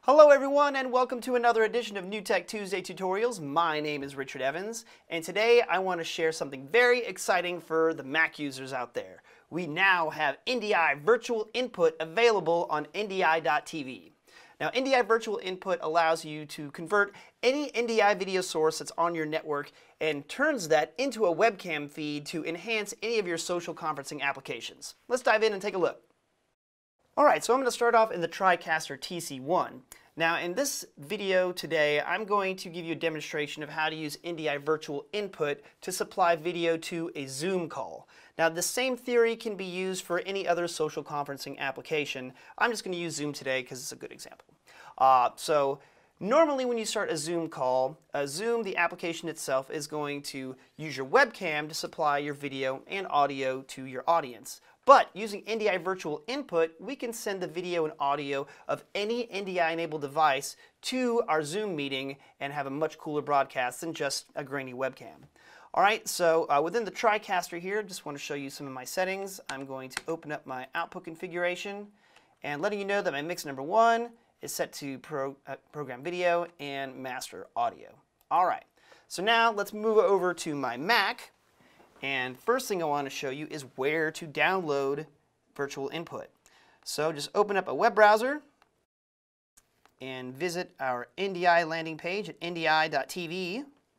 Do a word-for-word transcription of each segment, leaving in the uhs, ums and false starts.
Hello everyone and welcome to another edition of New Tech Tuesday Tutorials. My name is Richard Evans and today I want to share something very exciting for the Mac users out there. We now have N D I Virtual Input available on N D I dot T V. Now N D I Virtual Input allows you to convert any N D I video source that's on your network and turns that into a webcam feed to enhance any of your social conferencing applications. Let's dive in and take a look. Alright, so I'm going to start off in the TriCaster T C one. Now in this video today, I'm going to give you a demonstration of how to use N D I Virtual Input to supply video to a Zoom call. Now the same theory can be used for any other social conferencing application. I'm just going to use Zoom today because it's a good example. Uh, so normally when you start a Zoom call, uh, Zoom, the application itself, is going to use your webcam to supply your video and audio to your audience. But using N D I Virtual Input, we can send the video and audio of any N D I-enabled device to our Zoom meeting and have a much cooler broadcast than just a grainy webcam. Alright, so uh, within the TriCaster here, just want to show you some of my settings. I'm going to open up my output configuration and letting you know that my mix number one is set to pro, uh, program video and master audio. Alright, so now let's move over to my Mac. And first thing I want to show you is where to download Virtual Input. So just open up a web browser and visit our N D I landing page at N D I dot T V.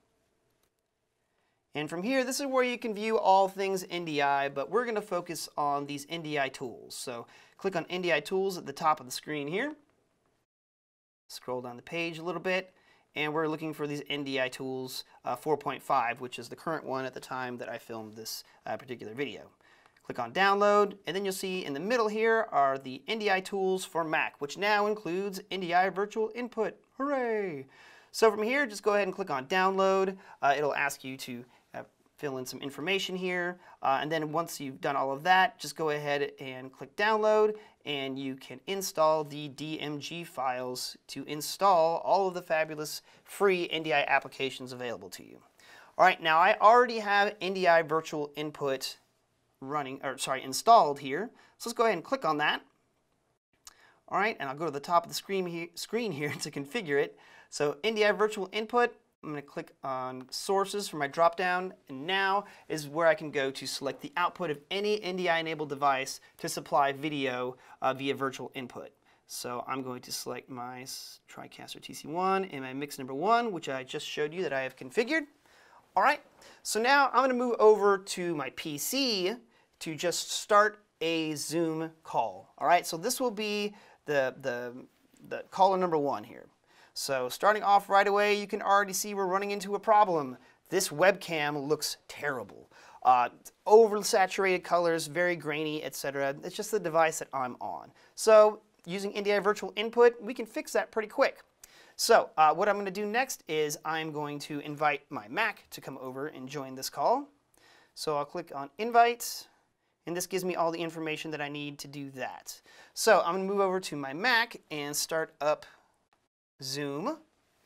And from here, this is where you can view all things N D I, but we're going to focus on these N D I tools. So click on N D I tools at the top of the screen here. Scroll down the page a little bit. And we're looking for these N D I tools uh, four point five, which is the current one at the time that I filmed this uh, particular video. Click on download, and then you'll see in the middle here are the N D I tools for Mac, which now includes N D I Virtual Input. Hooray! So from here, just go ahead and click on download. Uh, it'll ask you to uh, fill in some information here, uh, and then once you've done all of that, just go ahead and click download, and you can install the D M G files to install all of the fabulous free N D I applications available to you. Alright, now I already have N D I Virtual Input running, or sorry, installed here. So let's go ahead and click on that. Alright, and I'll go to the top of the screen, he screen here to configure it. So N D I Virtual Input, I'm going to click on Sources for my drop-down, and now is where I can go to select the output of any N D I-enabled device to supply video uh, via Virtual Input. So I'm going to select my TriCaster T C one and my mix number one, which I just showed you that I have configured. Alright, so now I'm going to move over to my P C to just start a Zoom call. Alright, so this will be the, the, the caller number one here. So starting off right away, you can already see we're running into a problem. This webcam looks terrible. Uh, oversaturated colors, very grainy, et cetera. It's just the device that I'm on. So using N D I Virtual Input, we can fix that pretty quick. So uh, what I'm going to do next is I'm going to invite my Mac to come over and join this call. So I'll click on Invite, and this gives me all the information that I need to do that. So I'm going to move over to my Mac and start up Zoom.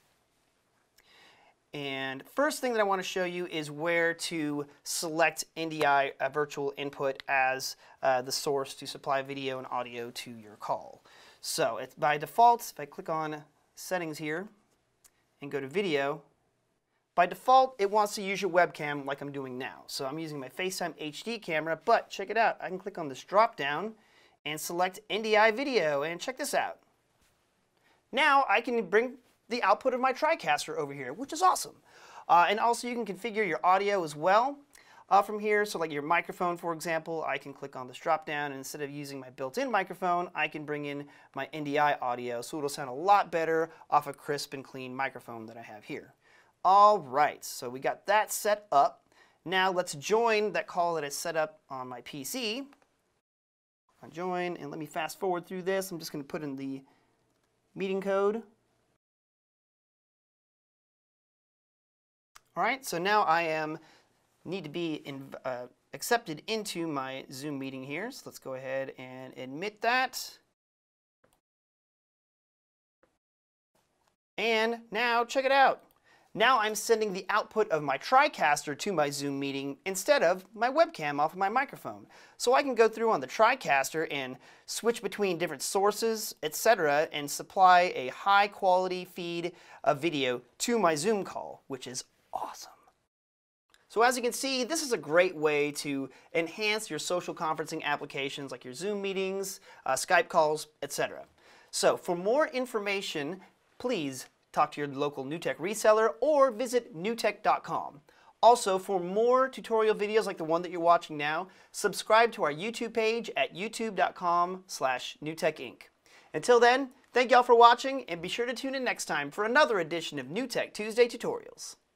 And first thing that I want to show you is where to select N D I uh, Virtual Input as uh, the source to supply video and audio to your call. So it's by default, if I click on Settings here and go to Video, by default it wants to use your webcam like I'm doing now. So I'm using my FaceTime H D camera, but check it out. I can click on this drop down and select N D I Video, and check this out. Now I can bring the output of my TriCaster over here, which is awesome. Uh, and also you can configure your audio as well uh, from here. So like your microphone, for example, I can click on this drop down, and instead of using my built-in microphone, I can bring in my N D I audio, so it'll sound a lot better off a crisp and clean microphone that I have here. All right, so we got that set up. Now let's join that call that I set up on my P C. I'll join, and let me fast forward through this. I'm just going to put in the meeting code. Alright, so now I am need to be in, uh, accepted into my Zoom meeting here. So let's go ahead and admit that. And now check it out. Now I'm sending the output of my TriCaster to my Zoom meeting instead of my webcam off of my microphone. So I can go through on the TriCaster and switch between different sources, et cetera, and supply a high quality feed of video to my Zoom call, which is awesome. So as you can see, this is a great way to enhance your social conferencing applications like your Zoom meetings, uh, Skype calls, et cetera. So for more information, please talk to your local NewTek reseller or visit newtek dot com. Also, for more tutorial videos like the one that you're watching now, subscribe to our YouTube page at youtube dot com slash newtekinc. Until then, thank y'all for watching, and be sure to tune in next time for another edition of NewTek Tuesday Tutorials.